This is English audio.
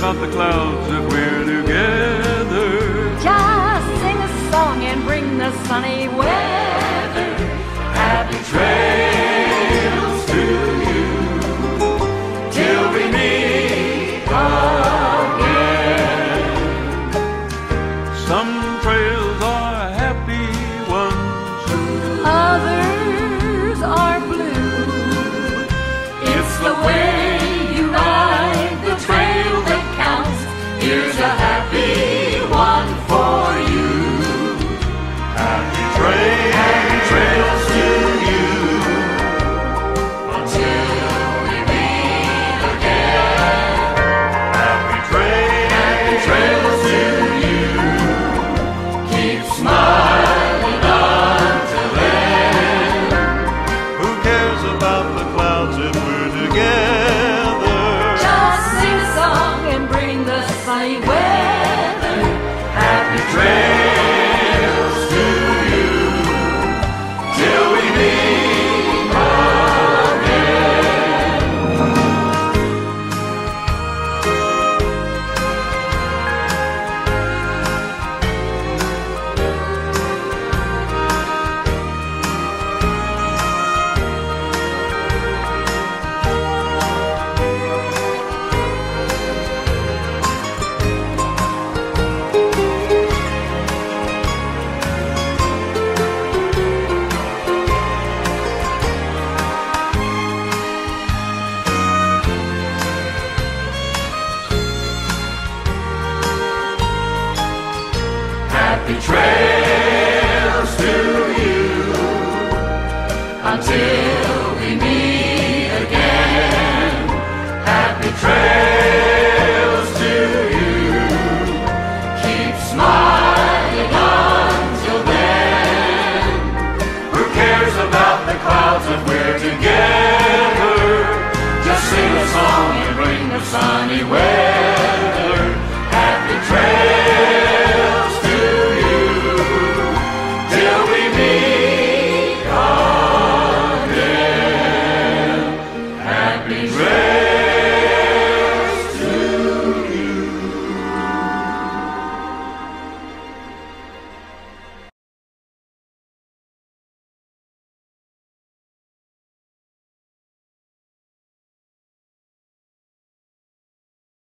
about the clouds if we're together? Just sing a song and bring the sunny weather. Happy trails to you till we meet again. Some trails are happy ones, Others are blue. It's the way you ride the trail that counts. Here's a happy one for you. happy trails to you. Until we meet again. Happy Trails to you. Keep smiling until then. Who cares about the clouds if we're together? Just sing a song and bring the sunny weather. Happy trails to you till we meet again. Happy trails to you until we meet again. Happy trails to you. Keep smiling until then. Who cares about the clouds if we're together? Just sing a song and bring the sunny weather.